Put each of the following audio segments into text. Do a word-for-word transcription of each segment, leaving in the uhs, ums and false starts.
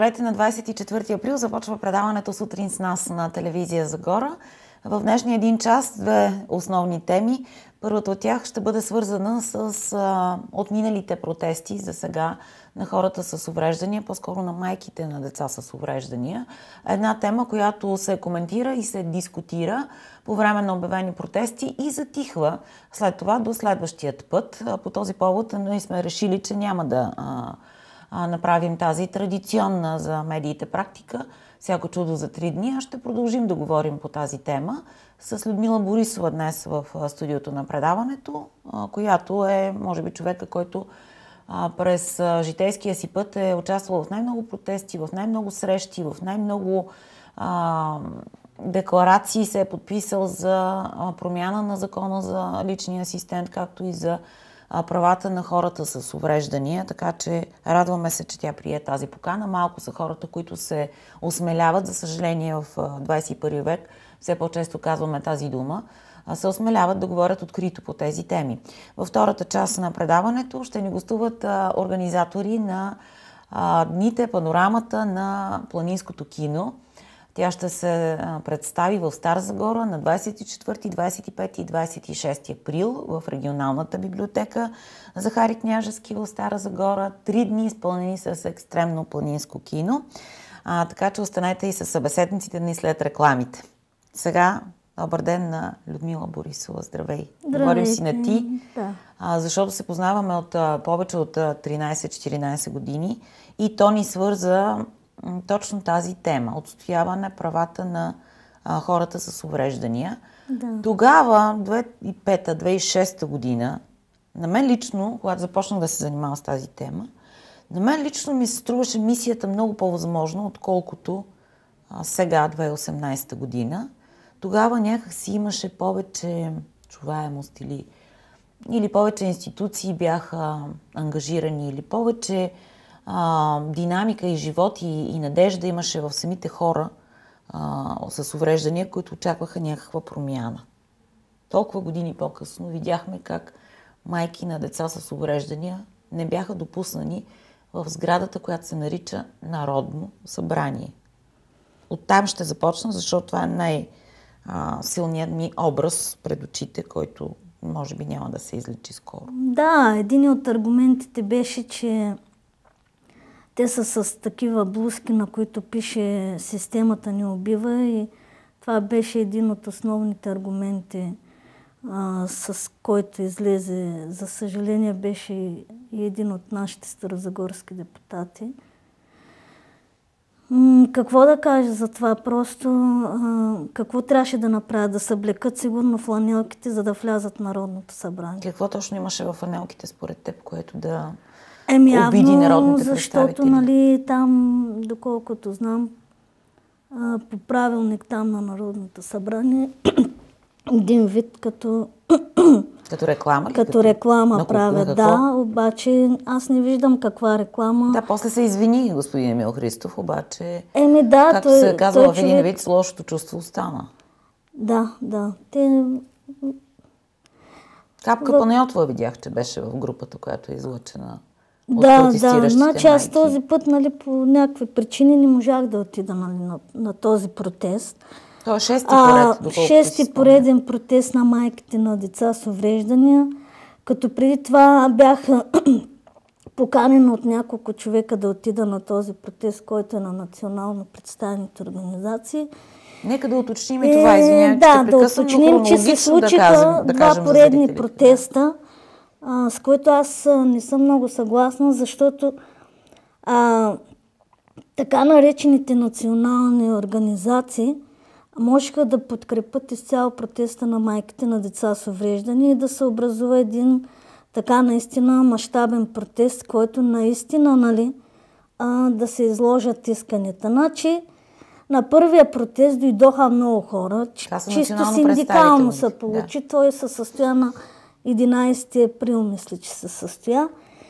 Здравейте, на двадесет и четвърти април започва предаването Сутрин с нас на телевизия Загора. В днешния един час две основни теми. Първата от тях ще бъде свързана с а, отминалите протести за сега на хората с увреждания, по-скоро на майките на деца с увреждания. Една тема, която се коментира и се дискутира по време на обявени протести и затихва след това до следващият път. По този повод ние сме решили, че няма да а, а, направим тази традиционна за медиите практика всяко чудо за три дни, а ще продължим да говорим по тази тема с Людмила Борисова днес в студиото на предаването, която е, може би, човека, който през житейския си път е участвал в най-много протести, в най-много срещи, в най-много а, декларации се е подписал за промяна на закона за личния асистент, както и за правата на хората с увреждания, така че радваме се, че тя прие тази покана. Малко са хората, които се осмеляват, за съжаление в двадесет и първи век, все по-често казваме тази дума, се осмеляват да говорят открито по тези теми. Във втората част на предаването ще ни гостуват организатори на дните, панорамата на планинското кино. Тя ще се представи в Стара Загора на двадесет и четвърти, двадесет и пети и двадесет и шести април в регионалната библиотека Захари Княжески в Стара Загора. Три дни изпълнени с екстремно планинско кино. А, така че останете и с събеседниците ни след рекламите. Сега, добър ден на Людмила Борисова. Здравей! Говорим си на ти, да. а, защото се познаваме от а, повече от тринадесет-четиринадесет години и то ни свърза точно тази тема – отстояване правата на а, хората с увреждания. Да. Тогава, две хиляди и пета - две хиляди и шеста година, на мен лично, когато започнах да се занимавам с тази тема, на мен лично ми се струваше мисията много по-възможна, отколкото а, сега, две хиляди и осемнадесета година. Тогава някак си имаше повече чуваемост или, или повече институции бяха ангажирани, или повече а, динамика и живот и, и надежда имаше в самите хора а, с увреждания, които очакваха някаква промяна. Толкова години по-късно видяхме как майки на деца с увреждания не бяха допуснани в сградата, която се нарича Народно събрание. Оттам ще започна, защото това е най-силният ми образ пред очите, който може би няма да се излечи скоро. Да, един от аргументите беше, че те са с такива блузки, на които пише "Системата не убива", и това беше един от основните аргументи, а, с който излезе. За съжаление беше и един от нашите старозагорски депутати. М- какво да кажа за това? Просто а, какво трябваше да направят? Да съблекат сигурно фланелките, за да влязат в Народното събрание. Какво точно имаше в фланелките според теб, което да Еми, обиди народните защото, представители? нали, там, доколкото знам, а, по правилник там на Народното събрание, един вид като... Като реклама ли? Като реклама на, правят, на да, обаче аз не виждам каква реклама. Да, после се извини господин Емил Христов, обаче, Еми, да, както той, се казва той в един човек... вид, с лошото чувство остана. Да, да. Те... Капка в... Панайотова видях, че беше в групата, която е излъчена от да, протестиращите да, значи аз майки. този път, нали, по някакви причини не можах да отида, нали, на, на този протест. Това е шести поред, доколкото Шести пореден протест на майките на деца с увреждания, като преди това бях поканена от няколко човека да отида на този протест, който е на национално представените организации. Нека да уточним и това, извинявай, да, че да уточним, че се случиха да кажем, да два поредни да протеста, а, с които аз не съм много съгласна, защото а, така наречените национални организации можеха да подкрепят изцяло протеста на майките на деца с увреждания и да се образува един така наистина мащабен протест, който наистина, нали, а, да се изложат исканията. Значи, на първия протест дойдоха много хора, чисто синдикално се получи. Да. Той се състоя на единадесети април, мисля, че се състоя.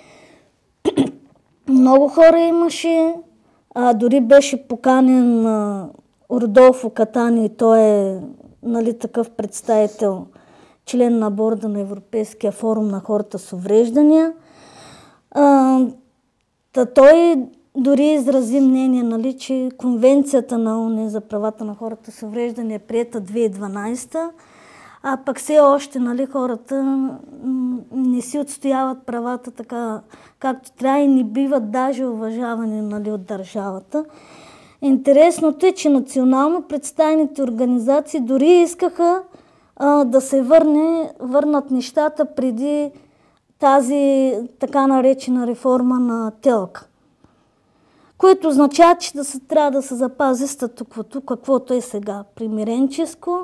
Много хора имаше, а, дори беше поканен а, Родолфо Катани, той е, нали, такъв представител, член на борда на Европейския форум на хората с увреждания. А, та той дори изрази мнение, нали, че Конвенцията на ООН за правата на хората с увреждания е приета две хиляди и дванадесета, а пък все още, нали, хората не си отстояват правата така, както трябва и не биват даже уважавани, нали, от държавата. Интересното е, че национално представените организации дори искаха а, да се върне, върнат нещата преди тази така наречена реформа на ТЕЛК, което означава, че да се, трябва да се запази статуквото, каквото е сега, примиренческо,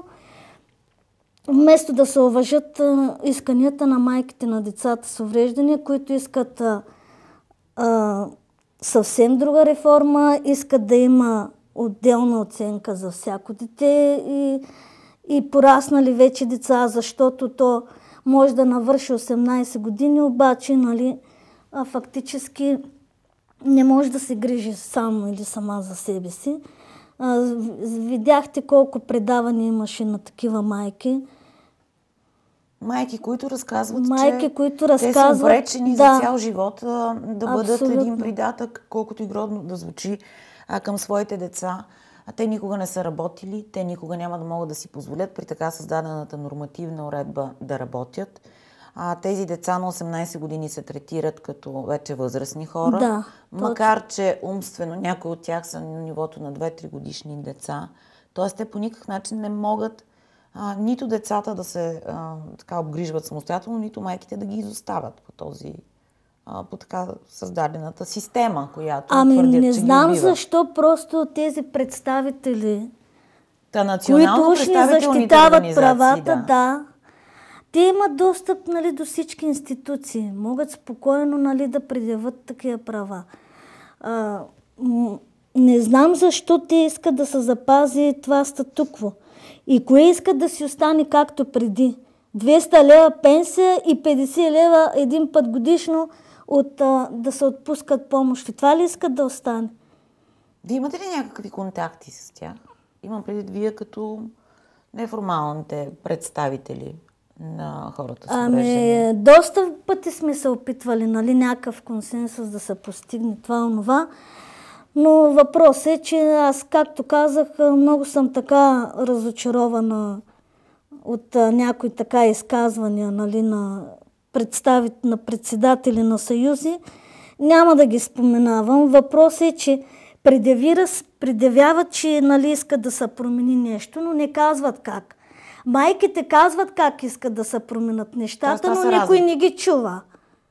вместо да се уважат а, исканията на майките на децата с увреждания, които искат а, а, съвсем друга реформа, искат да има отделна оценка за всяко дете и, и пораснали вече деца, защото то може да навърши осемнадесет години, обаче, нали, а, фактически не може да се грижи само или сама за себе си. А, видяхте колко предавания имаше на такива майки. Майки, които разказват, Майки, че които те са разказват, обречени да, за цял живот а, да бъдат абсолютно. един придатък, колкото и грозно да звучи, а, към своите деца. А те никога не са работили, те никога няма да могат да си позволят при така създадената нормативна уредба да работят. А, тези деца на осемнадесет години се третират като вече възрастни хора, Да, макар че умствено някои от тях са на нивото на две-три годишни деца. Тоест те по никакъв начин не могат а, нито децата да се а, така обгрижват самостоятелно, нито майките да ги изоставят по този а, по така създадената система, която Ами твърдят, не че ги знам убива. защо просто тези представители, Та национално които уж не представителните защитават организации, правата, да. да, те имат достъп, нали, до всички институции. Могат спокойно, нали, да предяват такива права. А, м- не знам защо те искат да се запази това статукво. И кое искат да си остане както преди. двеста лева пенсия и петдесет лева един път годишно от, а, да се отпускат помощи. Това ли искат да остане? Вие имате ли някакви контакти с тях? Имам предвид вие като неформалните представители на хората с увреждания. Ами, доста пъти сме се опитвали, нали, някакъв консенсус да се постигне това, онова. Но въпрос е, че аз, както казах, много съм така разочарована от а, някои така изказвания, нали, на, представи, на председатели на съюзи. Няма да ги споменавам. Въпрос е, че предявира, предявяват, че, нали, искат да се промени нещо, но не казват как. Майките казват как искат да се променят нещата, Тоест, но това са никой разлики. не ги чува.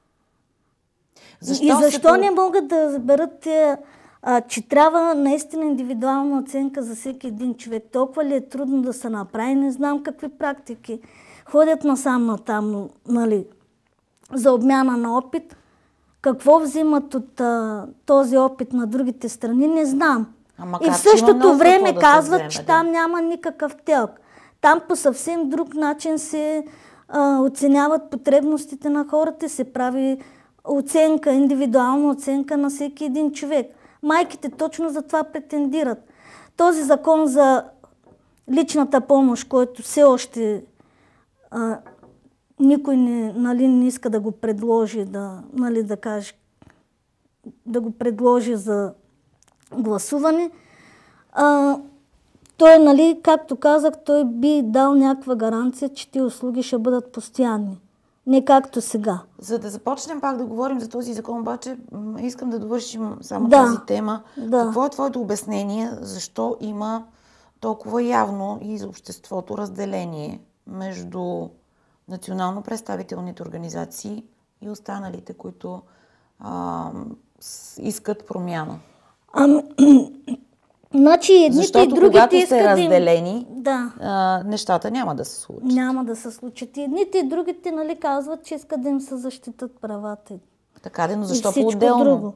Защо И се защо по- не могат да разберат, е, а, че трябва наистина индивидуална оценка за всеки един човек? Толкова ли е трудно да се направи? Не знам какви практики ходят насам натам, нали, за обмяна на опит. Какво взимат от а, този опит на другите страни, не знам. А И макар, в че има същото много време какво да се казват, вземе, че да. там няма никакъв телк. Там по съвсем друг начин се а, оценяват потребностите на хората, се прави оценка, индивидуална оценка на всеки един човек. Майките точно за това претендират. Този закон за личната помощ, който все още а, никой не, нали, не иска да го предложи, да, нали, да каже, да го предложи за гласуване, а, той, нали, както казах, той би дал някаква гаранция, че тези услуги ще бъдат постоянни. Не както сега. За да започнем пак да говорим за този закон, обаче м, искам да довършим само Да, тази тема. да. Какво е твоето обяснение, защо има толкова явно и за обществото разделение между национално представителните организации и останалите, които а, с- искат промяна? Ами, значи едните и Защото другите когато искат сте да им- разделени, Да, а, нещата няма да се случат. няма да се случат. И едните и другите, нали, казват, че искат да им се защитат правата. Така де, но И защо всичко по-отделно? друго.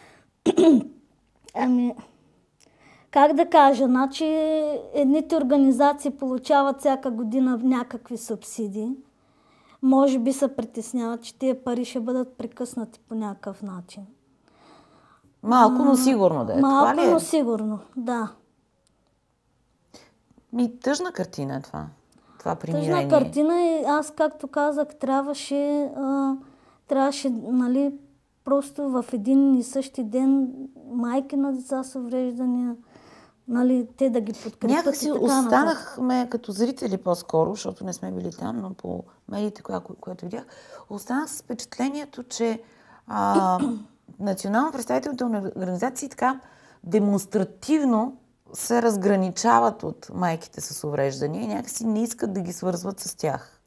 Ами, как да кажа, значи едните организации получават всяка година някакви субсидии. Може би се притесняват, че тия пари ще бъдат прекъснати по някакъв начин. Малко, но сигурно да е. Малко, Това ли е? но сигурно, да. Ми, тъжна картина е това. Това примирение. Тъжна картина и аз, както казах, трябваше, а, трябваше, нали, просто в един и същи ден майки на деца с увреждания, нали, те да ги подкрепят. Някак си и така нататък. останахме като зрители по-скоро, защото не сме били там, но по медиите, което, което видях, останах с впечатлението, че а, национално представителните организации така демонстративно се разграничават от майките с увреждания и някакси не искат да ги свързват с тях.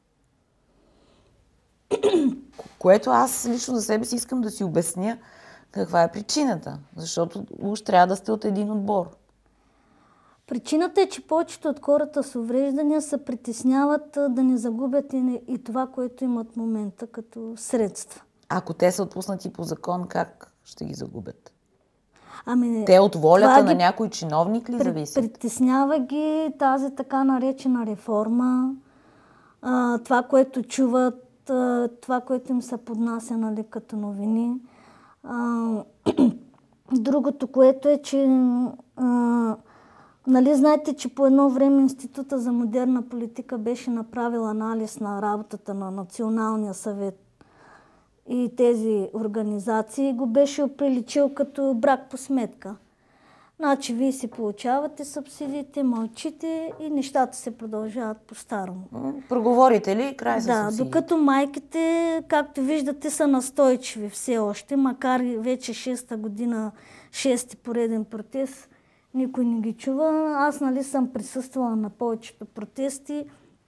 Което аз лично за себе си искам да си обясня каква е причината, защото уж трябва да сте от един отбор. Причината е, че повечето от хората с увреждания се притесняват да не загубят и, и това, което имат в момента като средства. Ако те са отпуснати по закон, как ще ги загубят? Ами, те от волята на ги... някой чиновник ли зависят? Притеснява ги тази така наречена реформа, а, това, което чуват, а, това, което им се поднася, нали, като новини. А, другото, което е, че а, нали, знаете, че по едно време Института за модерна политика беше направил анализ на работата на Националния съвет и тези организации, го беше оприличил като брак по сметка. Значи вие си получавате субсидиите, мълчите и нещата се продължават по-старому. Проговорите ли край с Да, субсидиите? докато майките, както виждате, са настойчиви все още, макар и вече шеста година, шести пореден протест, никой не ги чува. Аз, нали, съм присъствала на повечето протести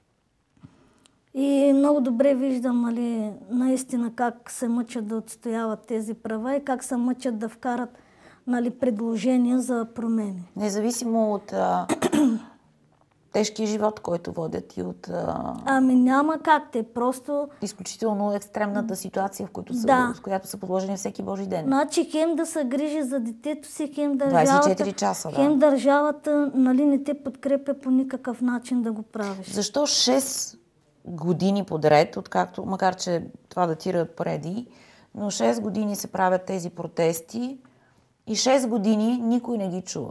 и много добре виждам, нали, наистина как се мъчат да отстояват тези права и как се мъчат да вкарат, нали, предложения за промени. Независимо от а, тежкия живот, който водят и от а, Ами няма как, те просто... изключително екстремната ситуация, в, която са, Да. в която са подложени всеки Божи ден. Значи хем да се грижи за детето си, хем двайсет и държавата... четири часа, да. Хем държавата, нали, не те подкрепя по никакъв начин да го правиш. Защо шест години подред, откакто, макар че това датира отпреди, но шест години се правят тези протести и шест години никой не ги чува?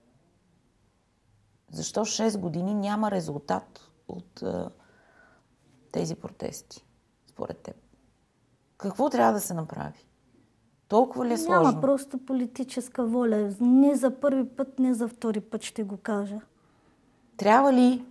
Защо шест години няма резултат от а, тези протести, според теб? Какво трябва да се направи? Толкова ли е сложно? Няма просто политическа воля. Не за първи път, не за втори път ще го кажа. Трябва ли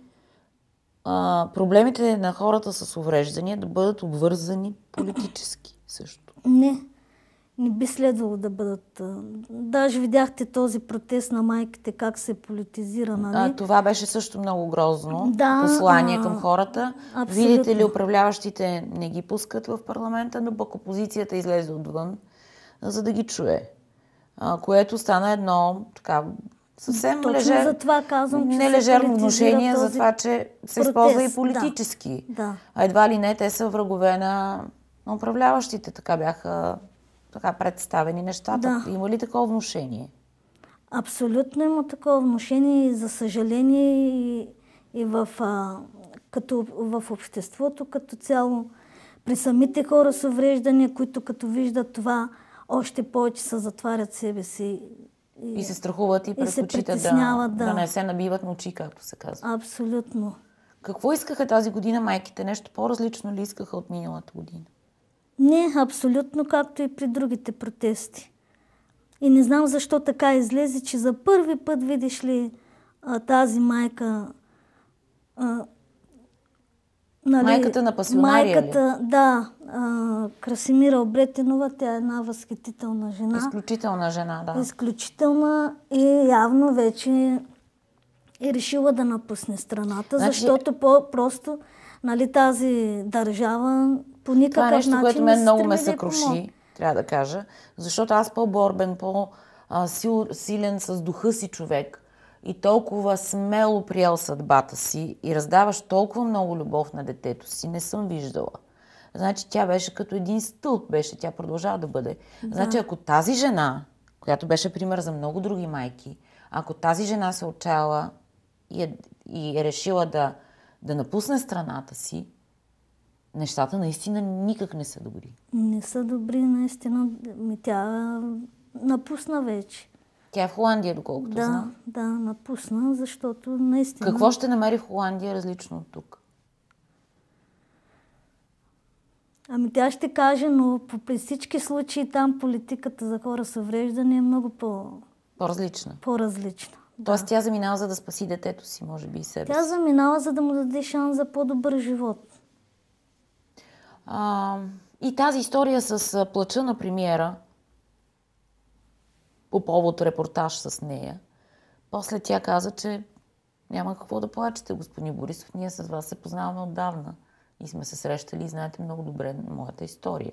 а, проблемите на хората с увреждания да бъдат обвързани политически също? Не. Не би следвало да бъдат. Даже видяхте този протест на майките, как се политизира, нали? А, това беше също много грозно. Да, послание а, към хората. абсолютно. Видите ли, управляващите не ги пускат в парламента, но пък опозицията излезе отвън, за да ги чуе. А, което стана едно така съвсем Точно лежер... за това казвам, че нележерно се внушение политизира за това, че се протест. използва и политически. Да, да. А едва ли не, те са врагове на, на управляващите. Така бяха така представени нещата. Да. Има ли такова внушение? Абсолютно има такова внушение и за съжаление и, и в, а, като, в обществото като цяло. При самите хора с увреждания, които като виждат това, още повече се затварят себе си. И, и се страхуват и предпочитат да, да. да не се набиват на очи, както се казва. Абсолютно. Какво искаха тази година майките? Нещо по-различно ли искаха от миналата година? Не, абсолютно, както и при другите протести. И не знам защо така излезе, че за първи път, видиш ли, тази майка... А, нали, майката на пасионария майката, ли? Да, а, Красимира Обретенова, тя е една възхитителна жена. Изключителна жена, да. Изключителна и явно вече е решила да напусне страната, значи... защото по-просто, нали, тази държава по никакъв това е нещо, начин което мен много ме да съкруши, трябва да кажа, защото аз по-борбен, по-силен с духа си човек и толкова смело приел съдбата си и раздаваш толкова много любов на детето си, не съм виждала. Значи тя беше като един стълб, беше, тя продължава да бъде. Да. Значи ако тази жена, която беше пример за много други майки, ако тази жена се отчаяла и е, и е решила да, да напусне страната си, нещата наистина никак не са добри. Не са добри, наистина. Тя напусна вече. Тя е в Холандия, доколкото да, знам. Да, напусна, защото наистина... Какво ще намери в Холандия различно от тук? Ами тя ще каже, но по при всички случаи там политиката за хора с увреждане е много по... По-различна. по-различна. Тоест тя заминава, за да спаси детето си, може би и себе Тя си. заминава, за да му даде шанс за по-добър живот. А, и тази история с а, плача на премиера по повод репортаж с нея, после тя каза, че няма какво да плачете, господин Борисов. Ние с вас се познаваме отдавна и сме се срещали и знаете много добре моята история.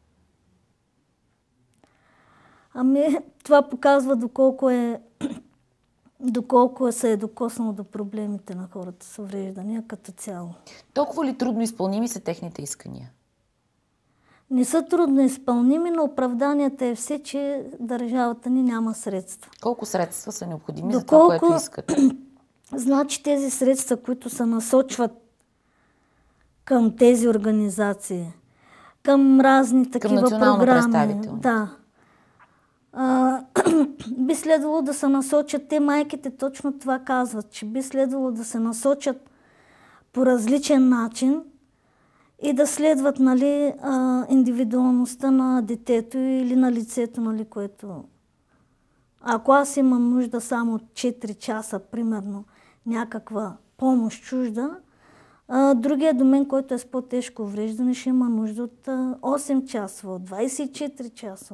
Ами това показва доколко е доколко се е докоснало до проблемите на хората с увреждания като цяло. Толкова ли трудно изпълними са техните искания? Не са трудно изпълними, но оправданията е все, че държавата ни няма средства. Колко средства са необходими Доколко... за това, което искат? Значи тези средства, които се насочват към тези организации, към разни такива програми, да, а, би следвало да се насочат, те майките точно това казват, че би следвало да се насочат по различен начин и да следват, нали, а, индивидуалността на детето или на лицето, нали, което... Ако аз имам нужда само от четири часа, примерно, някаква помощ чужда, а, другия до мен, който е с по-тежко увреждане, ще има нужда от а, осем часа, от двайсет и четири часа.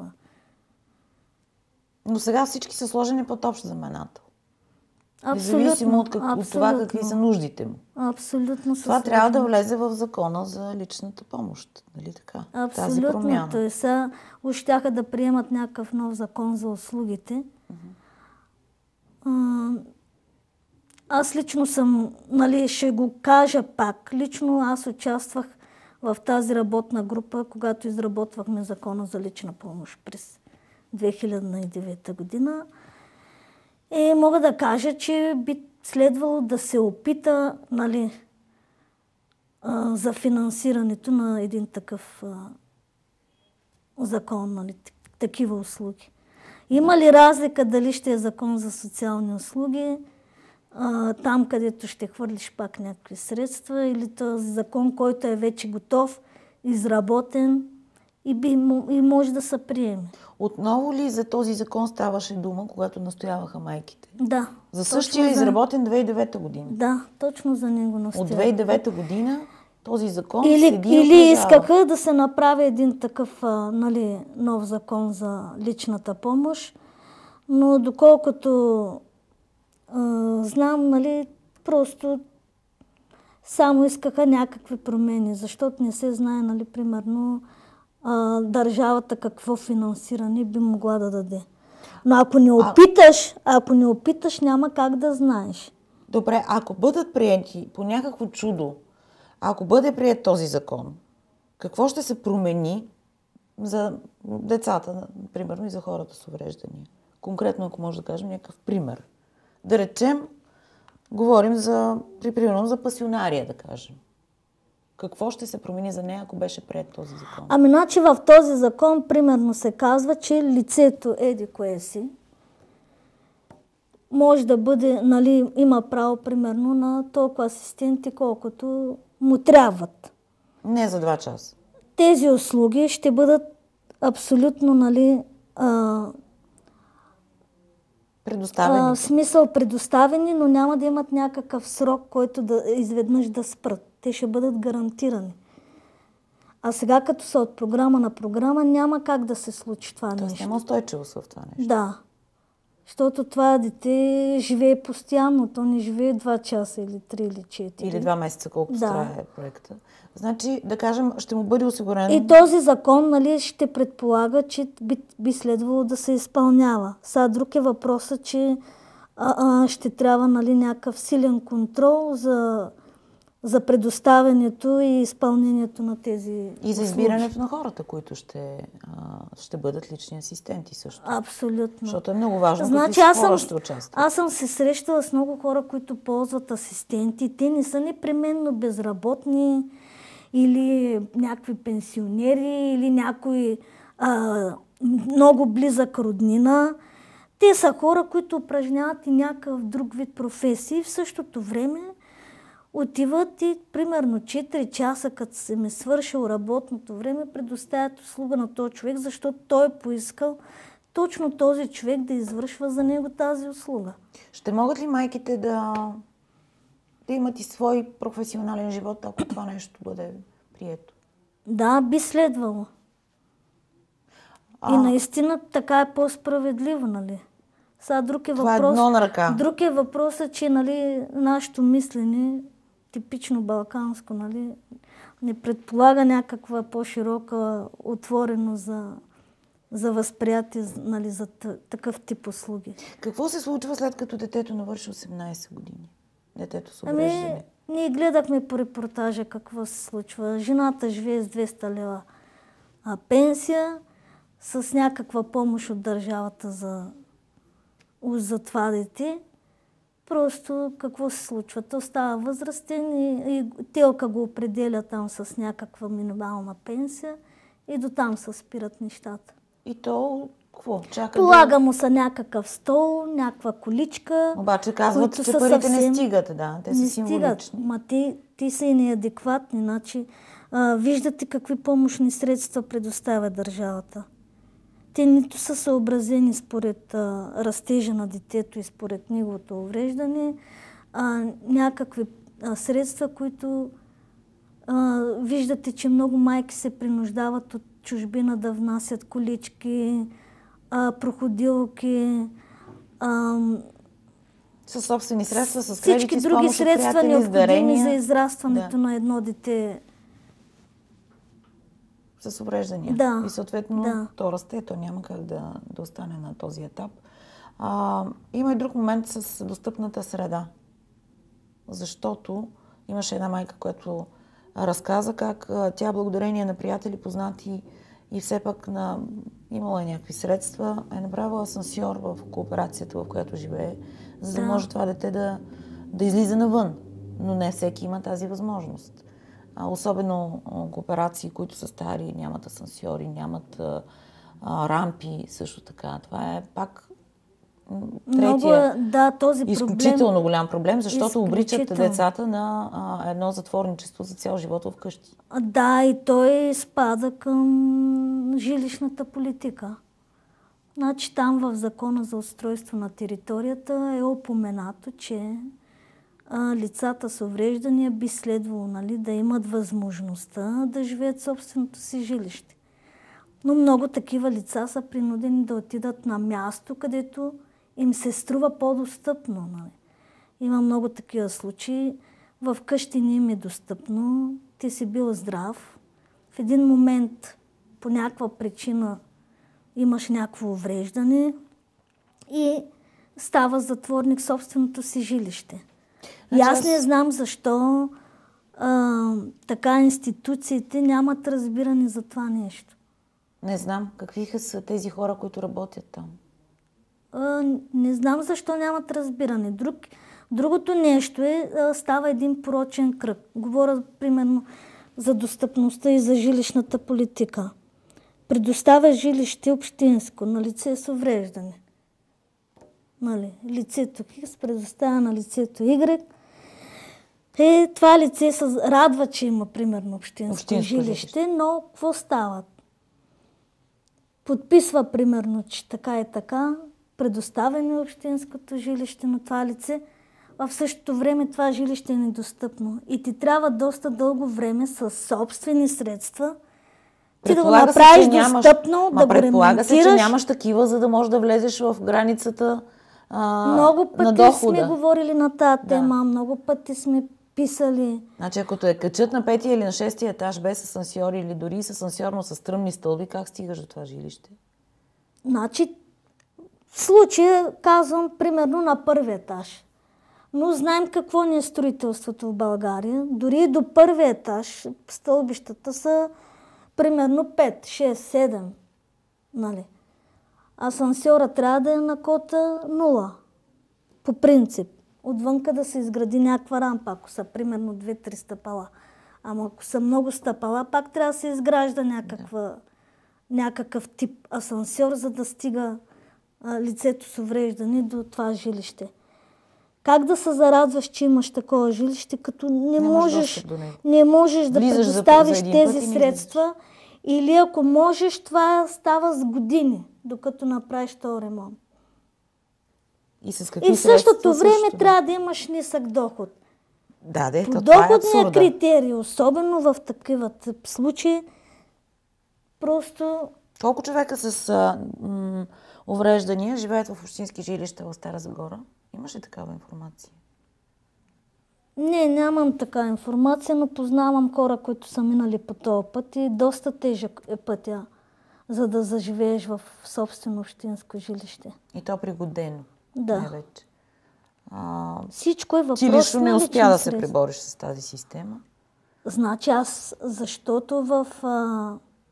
Но сега всички са сложени под общ знаменател. Абсолютно. Независимо от, как, от това какви са нуждите му. Абсолютно. Това трябва да влезе в закона за личната помощ. Нали така? Абсолютно. Тази промяна. Той са, уж щяха да приемат някакъв нов закон за услугите. Uh-huh. Аз лично съм, нали, ще го кажа пак, лично аз участвах в тази работна група, когато изработвахме закона за лична помощ през две хиляди и девета година. И мога да кажа, че би следвало да се опита, нали, а, за финансирането на един такъв а, закон, нали, такива услуги. Има ли разлика дали ще е закон за социални услуги, а, там където ще хвърлиш пак някакви средства, или този закон, който е вече готов, изработен и, би, и може да се приеме? Отново ли за този закон ставаше дума, когато настояваха майките? Да. За същия изработен две хиляди и девета година? Да, точно за него настоявах. От две хиляди и девета година този закон или, седи и или искаха да се направи един такъв, а, нали, нов закон за личната помощ, но доколкото а, знам, нали, просто само искаха някакви промени, защото не се знае, нали, примерно, а, държавата какво финансиране би могла да даде. Но ако не опиташ, ако не опиташ, няма как да знаеш. Добре, ако бъдат приети по някакво чудо, ако бъде приет този закон, какво ще се промени за децата, примерно, и за хората с увреждания? Конкретно, ако може да кажем някакъв пример. Да речем, говорим за, при примерно за пасионария, да кажем. Какво ще се промени за нея, ако беше приет този закон? Ами, значи в този закон, примерно, се казва, че лицето еди кое си може да бъде, нали, има право, примерно, на толкова асистенти, колкото му трябват. Не за два часа. Тези услуги ще бъдат абсолютно, нали, а, предоставени. А, в смисъл предоставени, но няма да имат някакъв срок, който да изведнъж да спрат. Те ще бъдат гарантирани. А сега, като са от програма на програма, няма как да се случи това нещо. Тоест няма устойчивост в това нещо. Да. Защото това дете живее постоянно. То не живее два часа или три или четири. Или два месеца, колкото да. трае проекта. Значи, да кажем, ще му бъде осигурено... И този закон, нали, ще предполага, че би, би следвало да се изпълнява. Сега друг е въпросът, че а, а, ще трябва, нали, някакъв силен контрол за, за предоставянето и изпълнението на тези И за услуги. избирането на хората, които ще, а, ще бъдат лични асистенти също. Абсолютно. Защото е много важно, значи, какви аз хора съм, ще участват. Аз съм се срещала с много хора, които ползват асистенти. Те не са непременно безработни или някакви пенсионери, или някой а, много близък роднина. Те са хора, които упражняват и някакъв друг вид професии. В същото време отиват и примерно четири часа, като се ми свършил работното време, предоставят услуга на този човек, защото той е поискал точно този човек да извършва за него тази услуга. Ще могат ли майките да, да имат и свой професионален живот, ако това нещо бъде прието? Да, би следвало. А... И наистина така е по-справедливо, нали? Сега друг е това въпрос. е едно на ръка. Друг е въпросът, че нали, нашето мислене, типично балканско, нали, не предполага някаква по-широка отвореност за, за възприятие, нали, за такъв тип услуги. Какво се случва след като детето навърши осемнадесет години? Детето с увреждане. Ами, ние гледахме по репортажа какво се случва. Жената живее с двеста лева а, пенсия, с някаква помощ от държавата за, за това дете. Просто какво се случва? То става възрастен и, и телка го определя там с някаква минимална пенсия и до там се спират нещата. И то какво? Чака Полага да... му се някакъв стол, някаква количка. Обаче казват, че парите съвсем... не стигат, да. Те са символични. Ма те, те са и неадекватни. Значи, а, виждате какви помощни средства предоставя държавата. Те нито са съобразени според а, растежа на детето и според неговото увреждане, а някакви а, средства, които а, виждате, че много майки се принуждават от чужбина да внасят колички, а, проходилки, а, със собствени средства, с кредити, всички с други помощ от средства, приятели, необходими за израстването да. на едно дете. С увреждания. Да. И съответно да. то расте, то няма как да, да остане на този етап. А, има и друг момент с достъпната среда. Защото имаше една майка, която разказа как тя благодарение на приятели, познати и все пак на, имала е някакви средства, е направила асансьор в кооперацията, в която живее, за да, да. може това дете да, да излиза навън. Но не всеки има тази възможност. А, особено а, кооперации, които са стари, нямат асансьори, нямат а, а, рампи също така. Това е пак третия Много, да, този изключително проблем, голям проблем, защото обричат децата на а, едно затворничество за цял живот вкъщи. Да, и той спада към жилищната политика. Значи там в Закона за устройство на територията е упоменато, че а, лицата с увреждания би следвало, нали, да имат възможността да живеят в собственото си жилище. Но много такива лица са принудени да отидат на място, където им се струва по-достъпно. Нали. Има много такива случаи. В къщи не им е достъпно. Ти си бил здрав. В един момент по някаква причина имаш някакво увреждане и става затворник в собственото си жилище. И аз не знам защо а, така институциите нямат разбиране за това нещо. Не знам. Какви са тези хора, които работят там? А, не знам защо нямат разбиране. Друг, другото нещо е, а, става един порочен кръг. Говоря примерно за достъпността и за жилищната политика. Предоставя жилище общинско на лице с увреждане. Нали, лицето Хикс предоставя на лицето Y. Е, това лице се радва, че има примерно общинско, общинско жилище, жилище, но какво става? Подписва примерно, че така и така, предоставяме общинското жилище на това лице, а в същото време това жилище е недостъпно. И ти трябва доста дълго време с собствени средства ти да го направиш достъпно, да го ремонтираш. Предполага се, че нямаш такива, за да можеш да влезеш в границата а, много пъти на дохода. Сме говорили на тази тема, да. Много пъти сме писали. Значи, ако те качат на петия или на шестия етаж без асансьор или дори с асансьор, но с стръмни стълби, как стигаш до това жилище? Значи, в случая казвам примерно на първи етаж. Но знаем какво ни е строителството в България. Дори до първи етаж стълбищата са примерно пет, шест, седем. Нали? Асансьора трябва да е на кота нула. По принцип. Отвънка да се изгради някаква рампа, ако са примерно две-три стъпала. Ама ако са много стъпала, пак трябва да се изгражда някаква, да. някакъв тип асансьор, за да стига а, лицето с увреждане до това жилище. Как да се зарадваш, че имаш такова жилище, като не, Нямаш можеш, достъп до него. не можеш да Влизаш за- предоставиш за един тези път и не средства, или ако можеш, това става с години, докато направиш този ремонт. И с какви И в същото средства време също? трябва да имаш нисък доход. Да, де, то това е Подоходният абсурда. критерий, особено в такива тип случаи, просто Колко човека с а, м, увреждания живеят в общински жилища в Стара Загора? Имаш ли такава информация? не, нямам така информация, но познавам хора, които са минали по този път и доста тежък е пътя, за да заживееш в собствено общинско жилище. И то пригодено. Да. Най-вече. А, Всичко е въпрос ти лично не на успя лични да се средства. пребориш с тази система. Значи аз, защото в... А,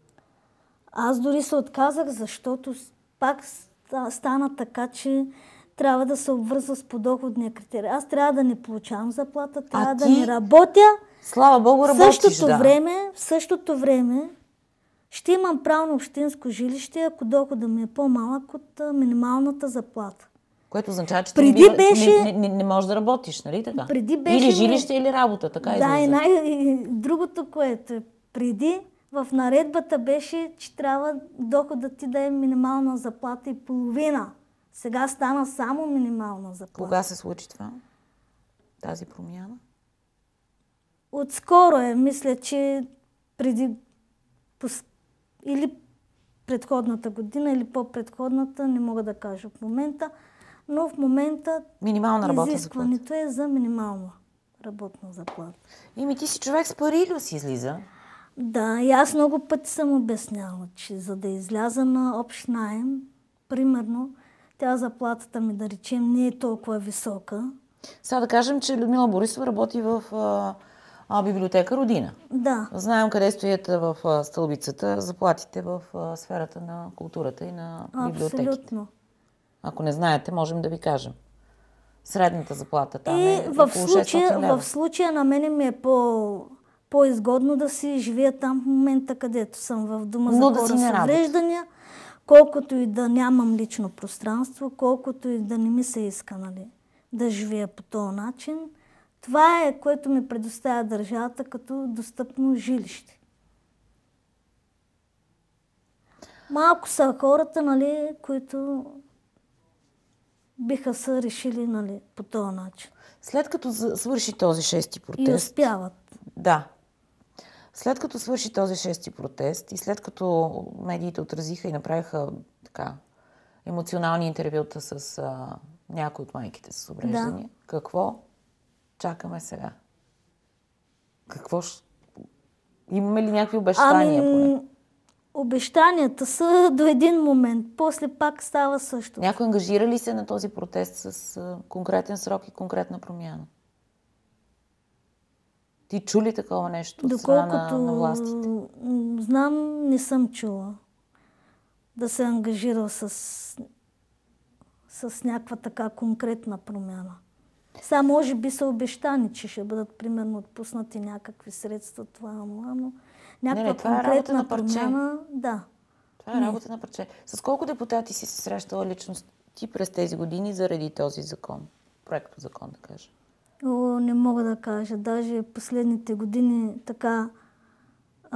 аз дори се отказах, защото с- пак ста- стана така, че трябва да се обвързва с подоходния критерий. Аз трябва да не получавам заплата, трябва да ти? не работя. Слава Богу, В работиш, същото да. време, в същото време ще имам право на общинско жилище, ако доходът ми е по-малък от а, минималната заплата. Което означава, че Преди ти не, бива- беше- не, не, не можеш да работиш, нали така? Преди беше Или ми- жилище, или работа, така Да, излиза. и, най- и другото, което е преди, в наредбата беше, че трябва доходът ти да е минимална заплата и половина. Сега стана само минимална заплата. Кога се случи това? Тази промяна? Отскоро е, мисля, че преди пос- или предходната година, или по-предходната, не мога да кажа в момента, но в момента Минимална работна заплата. изискването е за минимална работна заплата. Ими ти си човек с пари или си излиза? Да, и аз много пъти съм обясняла, че за да изляза на общ наем, примерно, тя заплатата ми, да речем, не е толкова висока. Сега да кажем, че Людмила Борисова работи в а, а, библиотека Родина. Да, Знаем къде стоят в а, стълбицата заплатите в а, сферата на културата и на библиотеките. абсолютно. Ако не знаете, можем да ви кажем. Средната заплата там И е в около случая, шестстотин лева. в случая на мене ми е по, по-изгодно да си живея там в момента, където съм, в дома за Но да хора си на с работа. увреждания, колкото и да нямам лично пространство, колкото и да не ми се иска, нали, да живея по този начин. Това е, което ми предоставя държавата като достъпно жилище. Малко са хората, нали, които биха се решили, нали, по този начин. След като за- свърши този шести И протест, успяват. да, след като свърши този шести протест и след като медиите отразиха и направиха така емоционални интервюта с а, някои от майките с увреждания, какво чакаме сега? Какво ще... Имаме ли някакви обещания поне? Ами, обещанията са до един момент, после пак става също. Някой ангажира ли се на този протест с а, конкретен срок и конкретна промяна? Ти чу ли такова нещо от страна на, Доколкото на властите? м, знам, не съм чула да се ангажирал с, с някаква така конкретна промяна. Сега може би са обещани, че ще бъдат примерно отпуснати някакви средства, това, ама, но някаква не, това е работа конкретна на парче. промяна, да. Това е работа на парче. С колко депутати си се срещала лично ти през тези години заради този закон? Проекто закон, да кажа. О, не мога да кажа. Даже последните години така а,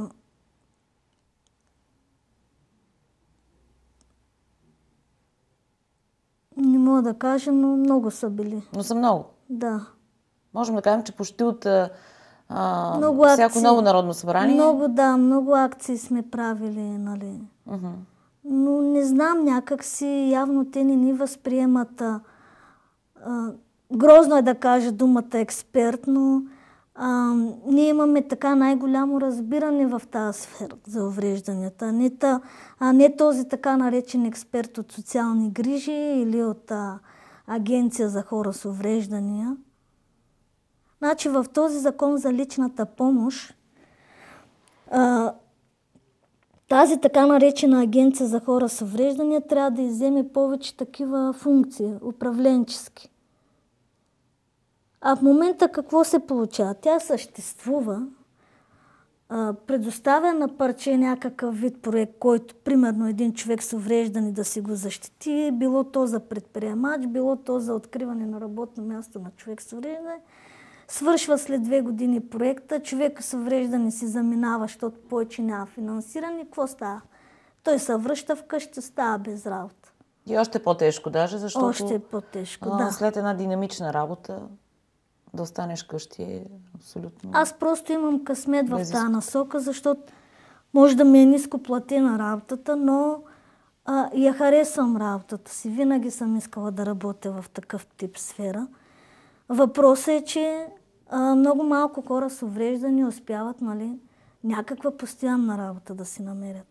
не мога да кажа, но много са били. Но са много. Да. Можем да кажем, че почти от а, а, Много всяко акции. ново народно събрание. Много, да, много акции сме правили, нали. Мгм. Но не знам, някак си явно те не ни възприемат. А, а, грозно е да кажа думата експерт, но а, ние имаме така най-голямо разбиране в тази сфера за уврежданията, а не, та, а не този така наречен експерт от социални грижи или от а, агенция за хора с увреждания. Значи в този закон за личната помощ а, тази така наречена агенция за хора с увреждания трябва да изземе повече такива функции, управленчески. А в момента какво се получава? Тя съществува, а, предоставя на парче някакъв вид проект, който примерно един човек с увреждане да си го защити, било то за предприемач, било то за откриване на работно място на човек с увреждане. Свършва след две години проекта, човек с увреждане си заминава, защото повече няма финансиране. Какво става? Той се връща вкъщи, става без работа. И още по-тежко даже, защото Още е по-тежко, а, да. след една динамична работа да останеш къщи е абсолютно... Аз просто имам късмет в Без тази насока, защото може да ми е ниско платена работата, но а, я харесвам работата си. Винаги съм искала да работя в такъв тип сфера. Въпросът е, че а, много малко хора с увреждания успяват, нали, някаква постоянна работа да си намерят.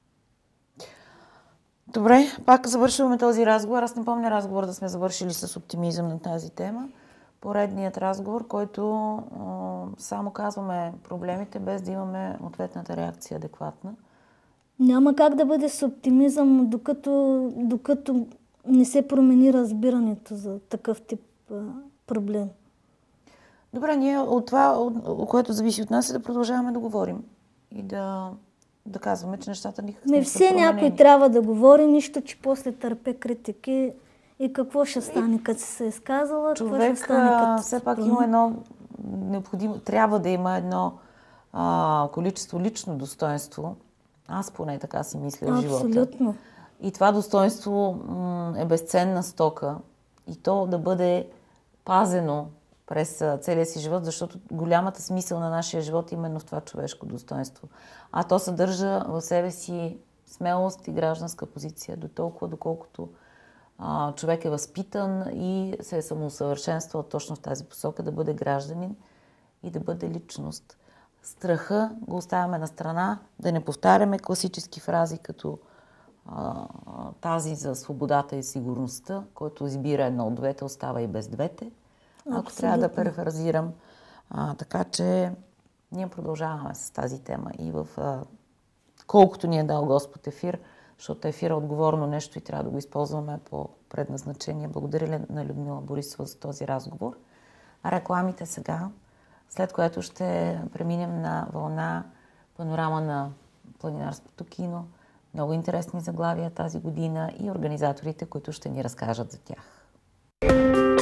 Добре, пак завършваме този разговор. Аз не помня разговор да сме завършили с оптимизъм на тази тема. Поредният разговор, който а, само казваме проблемите, без да имаме ответната реакция адекватна. Няма как да бъде с оптимизъм, докато, докато не се промени разбирането за такъв тип а, проблем. Добре, ние от това, от, което зависи от нас, е да продължаваме да говорим и да, да казваме, че нещата никак Не не са все променени. някой трябва да говори, нищо, че после търпе критики и какво ще стане, като си се е изказала, какво ще Човек стане, като все се пак промени. има едно необходимо, трябва да има едно а, количество лично достоинство. Аз поне така си мисля в живота. Абсолютно. И това достоинство м, е безценна стока и то да бъде пазено през а, целия си живот, защото голямата смисъл на нашия живот е именно в това човешко достоинство. А то съдържа в себе си смелост и гражданска позиция, до толкова, доколкото а, човек е възпитан и се е самоусъвършенствал точно в тази посока, да бъде гражданин и да бъде личност. Страха го оставяме на страна, да не повтаряме класически фрази като а, тази за свободата и сигурността, който избира едно от двете, остава и без двете. Ако Абсолютно. трябва да префразирам. А, така че ние продължаваме с тази тема и в а, колкото ни е дал Господ ефир, защото ефир е отговорно нещо и трябва да го използваме по предназначение. Благодаря на Людмила Борисова за този разговор. А рекламите сега, след което ще преминем на вълна панорама на планинарското кино. Много интересни заглавия тази година и организаторите, които ще ни разкажат за тях.